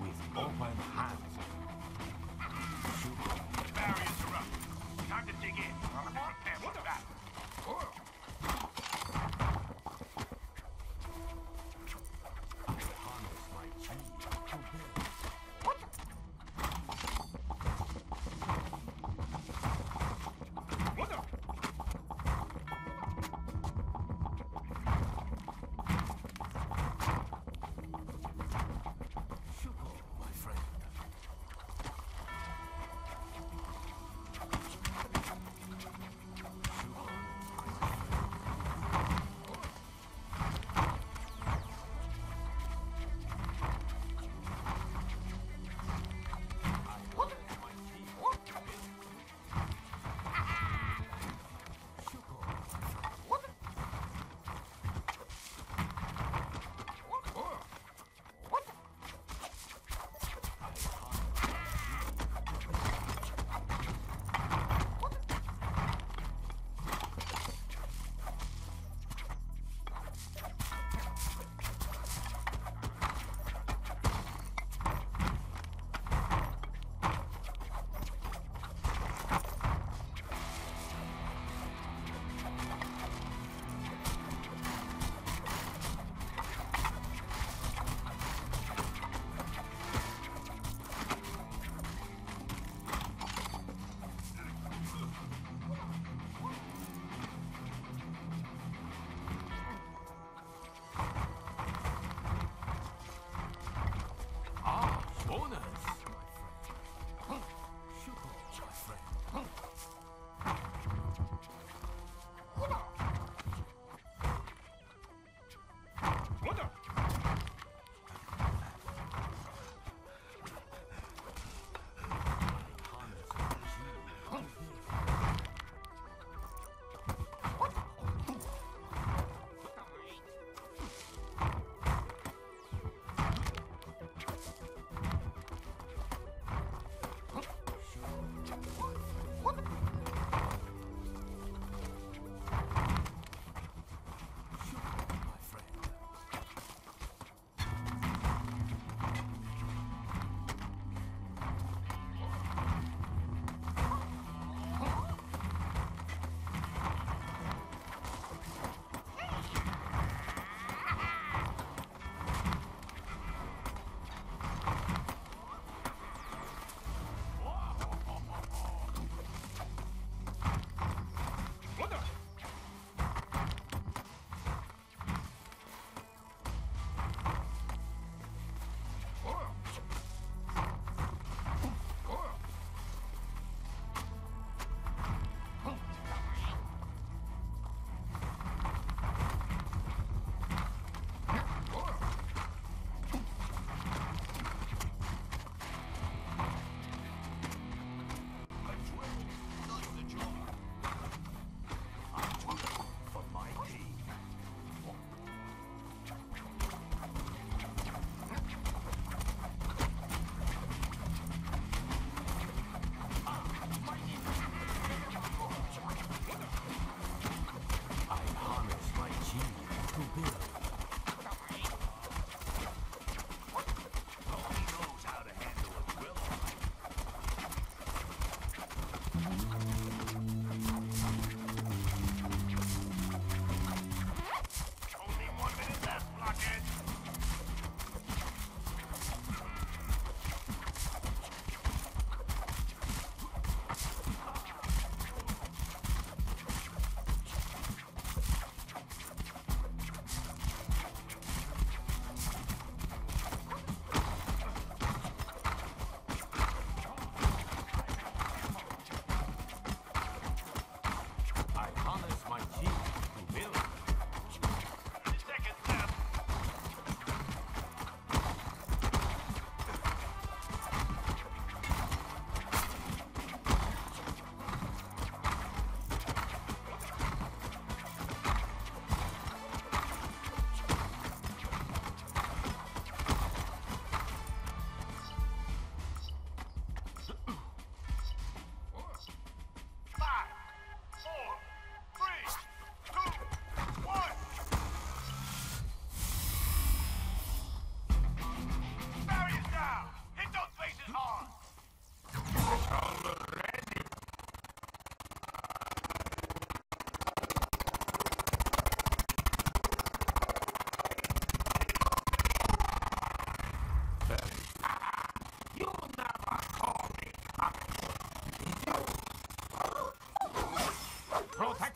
with open hands. Barriers are up. Time to dig in. Prepare for battle. Harness my chi to build.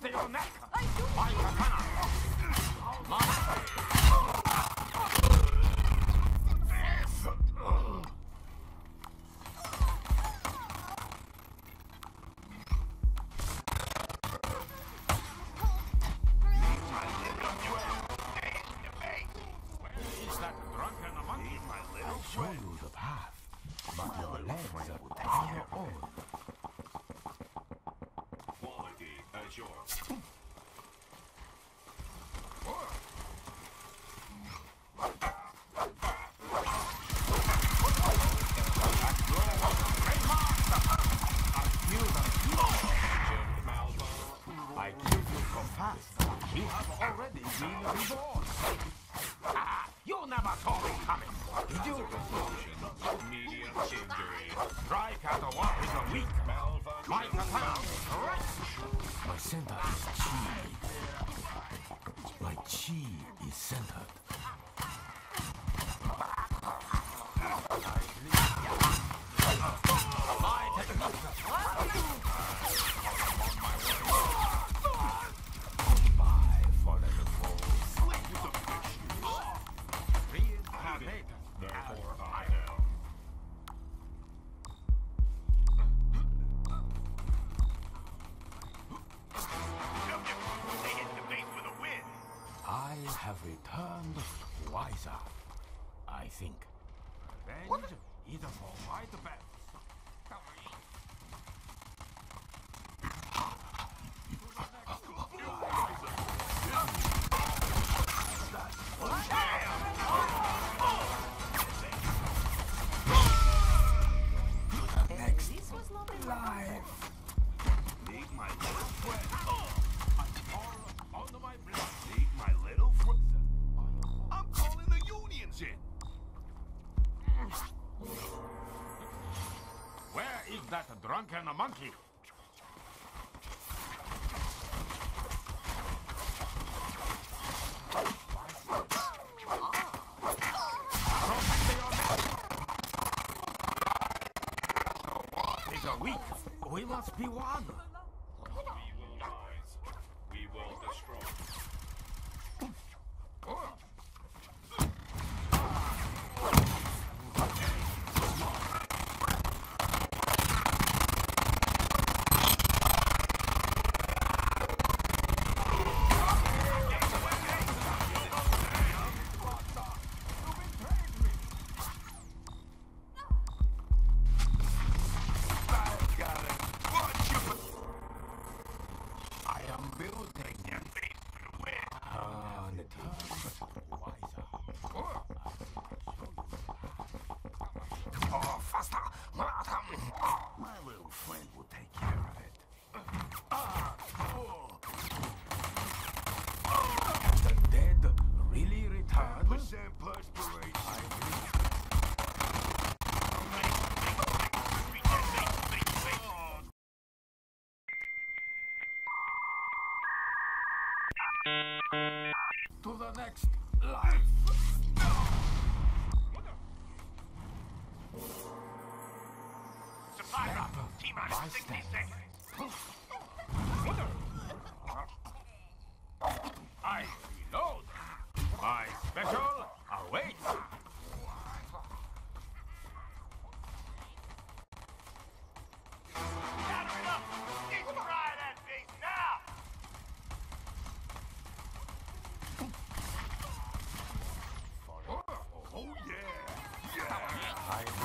to your neck! I do. My katana! Is that drunken monkey, my little Show you the path, but your legs are on your own. Quality assured. I killed you so fast. You have already been reborn. Ah, you never saw me coming. Did you? Medium injury. Strike at the walk is a weak. My katana is correct. My center is chi. My chi is centered. My technique. Goodbye, fallen foes. Reincarnate. Therefore, I know. They hit the base with a win. I have returned wiser, I think. Revenge is for white belt. Next This was not a life. Leave my little friend. All under my blood. Leave my little friend. I'm calling the unions in. Where is that drunken monkey? Is a weak. We must be one. We will rise. We will destroy. I am building and returned wiser. Oh, faster! My little friend will take care of it. The dead really returned? To the next life. Supply drop. T-minus 60 seconds. I reload. My special awaits. Gather it up. Destroy that base now. Oh yeah. I